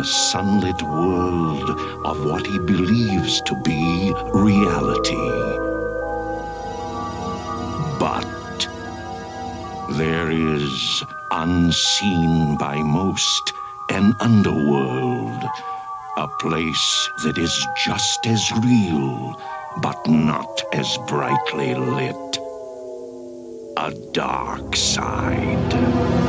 sunlit world of what he believes to be reality. But there is, unseen by most, an underworld, a place that is just as real, but not as brightly lit. A dark side.